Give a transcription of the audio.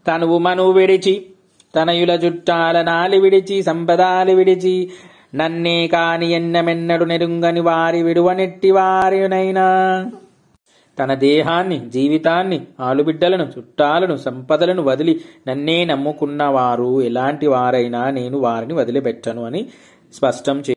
తనువు మను విడిచి తనయుల చుట్టాల నాలి విడిచి సంపదాలి విడిచి నన్నే కాని ఎన్నమెన్నడు నెరుంగని వారి విడువనెట్టి వారినైనా తన దేహాన్ని జీవితాన్ని ఆలుబిడ్డలను చుట్టాలను సంపదలను వదిలి నన్నే నమ్ముకున్నవారు ఎలాంటి వారైనా నేను వారిని వదిలిపెట్టను అని స్పష్టం